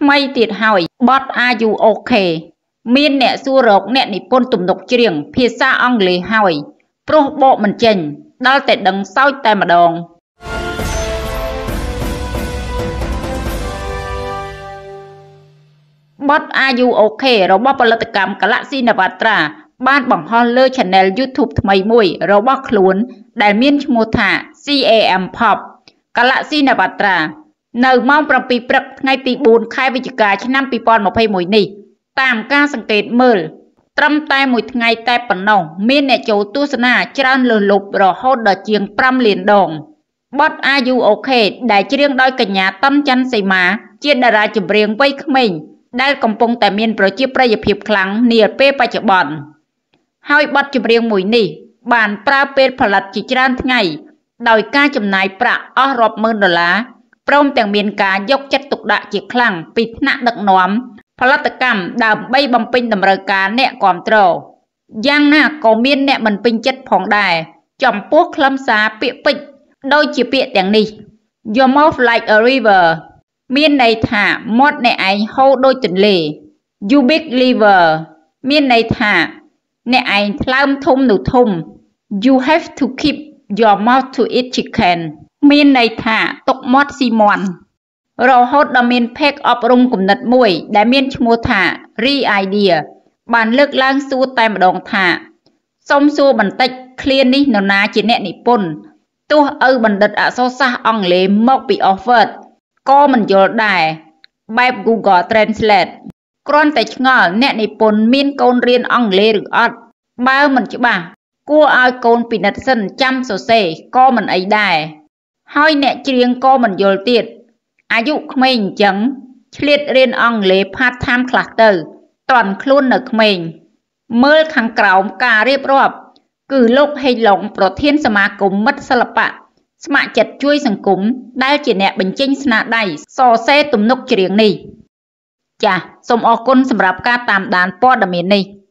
ថ្មីទៀតហើយបទ Are You Okay មានអ្នកសួររកអ្នកនិពន្ធទំនុកច្រៀងភាសាអង់គ្លេសហើយព្រោះបកមិនចេញដល់តែដឹងសោចតែម្ដងបទ Are You Okay របស់ផលិតកម្ម Galaxy Navatra បានបង្ហោះលើ Channel YouTube ថ្មីមួយរបស់ខ្លួនដែលមានឈ្មោះថា CAM Pop Galaxy Navatra នៅម៉ោង 7 ព្រឹកថ្ងៃទី 4 ខែវិច្ឆិកាឆ្នាំ 2021 នេះតាមការសង្កេតមើលត្រឹមតែមួយថ្ងៃតែប៉ុណ្ណោះមានអ្នកចូលទស្សនាច្រើនលើសលប់រហូតដល់ជាង 5 លានដងបទ Are You Okay ដែលច្រៀងដោយកញ្ញាតនច័ន្ទសីមាជាតារាចម្រៀងវ័យក្មេងដែលកំពុងតែមានប្រជាប្រិយភាពខ្លាំងនាពេលបច្ចុប្បន្នហើយបទចម្រៀងមួយនេះបានប្រើពេលផលិតជាច្រើនថ្ងៃដោយការចំណាយប្រាក់អស់រាប់ម៉ឺនដុល្លារព្រមទាំងមានការយកចិត្តទុកដាក់ជាខ្លាំងពីថ្នាក់ដឹកនាំផលិតកម្មដើម្បីបំពេញតម្រូវការអ្នកគាំទ្រយ៉ាងណាក៏មានអ្នកមិនពេញចិត្តផងដែរចំពោះខ្លឹមសារពាក្យពេចន៍ដូចជាពាក្យទាំងនេះ Your mouth like a river មានន័យថាមាត់អ្នកឯងហូរដូចទន្លេ You big liver មានន័យថាអ្នកឯងថ្លើមធំនោះធំ You have to keep your mouth to eat chicken មានន័យថាទុកមាត់ស៊ីមាន់រហូតដល់មានពេកអប់រំគំនិតមួយដែលមានឈ្មោះថា Re-idea បានលើកឡើងសួរតែម្ដងថាសូមសួរបន្តិចឃ្លានេះនរណាជាអ្នកនិពន្ធទោះឪបណ្ឌិតអក្សរសាស្ត្រអង់គ្លេសមកពី Oxford ក៏មិនយល់ដែរបែប Google Translate គ្រាន់តែឆ្ងល់អ្នកនិពន្ធមានកូនរៀនអង់គ្លេសឬអត់បើមិនច្បាស់គួរឲ្យកូនពិនិត្យសិនចាំសរសេរក៏មិនអីដែរហើយអ្នកច្រៀងក៏មិនយល់ទៀតអាយុក្មេងអញ្ចឹងឆ្លៀតរៀនអង់គ្លេស part time ខ្លះទៅតន់ខ្លួននៅក្មេងមើលខាងក្រោមការរៀបរាប់គឺលោកហេងឡុងប្រធានសមាគមមិត្តសិល្បៈស្ម័គ្រចិត្តជួយសង្គមដែលជាអ្នកបញ្ចេញស្នាដៃសរសេរទំនុកច្រៀងនេះចាសសូមអរគុណសម្រាប់ការតាមដានព័ត៌មាននេះ